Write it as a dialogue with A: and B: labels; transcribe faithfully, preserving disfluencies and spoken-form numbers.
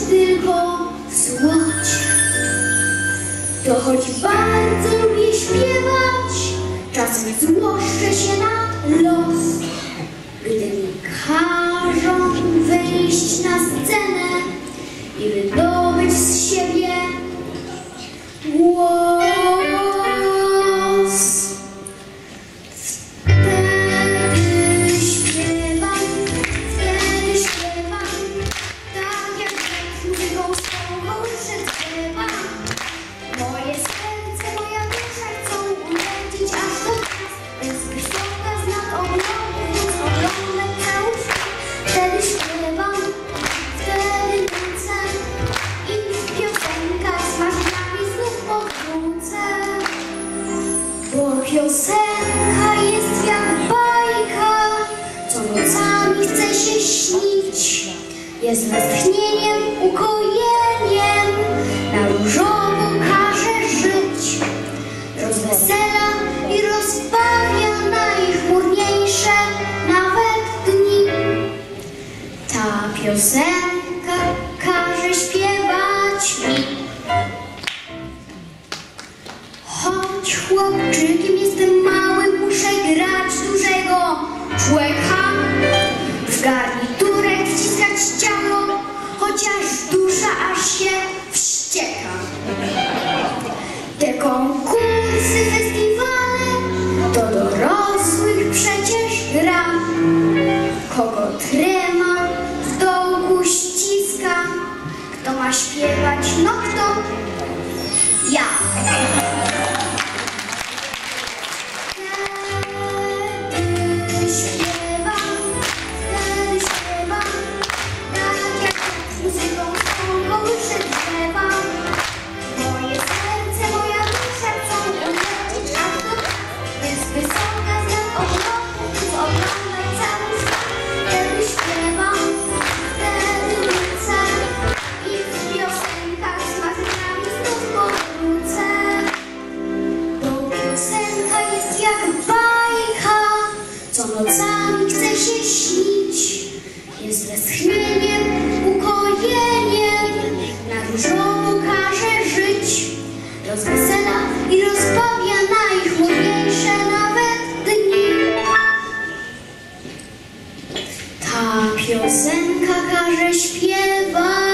A: tylko słuchać. To choć bardzo lubię śpiewać, czasem złoszczę się na los, gdy mi każą wyjść na scenę i wydobyć z siebie głos. Wtedy śpiewam, wtedy śpiewam, tak jak z muzyką swoją przedśpiewam. Moje serce, moja dusza chcą ulecieć aż do nas, bez wysoka z nad obrotów, móc oglądać cały świat. Wtedy śpiewam, wtedy tańczę i w piosenkach z marzeniami znów powrócę. Bo piosenka jest jak bajka, co nocami chce się śnić. Jest westchnieniem, ukojeniem, na różowo każe żyć. Rozwesela i rozbawia najchmurniejsze nawet dni. Ta piosenka każe śpiewać mi. Choć chłopczykiem jestem mały, muszę grać dużego człowieka. W garniturek wciskać ciało, chociaż dusza aż się wścieka. Te konkursy, festiwale to dorosłych przecież gra. Kogo trema w dołku ściska, kto ma śpiewać, no kto? Ja. Wtedy śpiewam, wtedy śpiewam, tak jak z muzyką swoją przedśpiewam. Moje serce, moja dusza chcą ulecieć aż do nas, bez wysoka z nad obrotów, móc oglądać cały świat. Wtedy śpiewam, wtedy lecę i w piosenkach z marzeniami znów powrócę. Bo piosenka jest jak bajka, co nocami chce się śnić. Jest westchnieniem, ukojeniem, na różowo każe żyć. Rozwesela i rozbawia najchmurniejsze nawet dni. Ta piosenka każe śpiewać